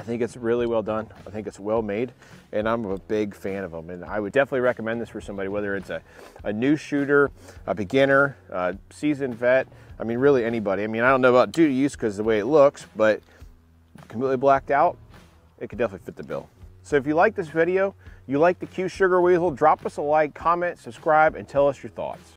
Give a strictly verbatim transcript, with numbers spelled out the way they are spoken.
I think it's really well done. I think it's well made, and I'm a big fan of them. And I would definitely recommend this for somebody, whether it's a, a new shooter, a beginner, a seasoned vet. I mean, really anybody. I mean, I don't know about duty use because of the way it looks, but completely blacked out, it could definitely fit the bill. So if you like this video, you like the Q Sugar Weasel, drop us a like, comment, subscribe, and tell us your thoughts.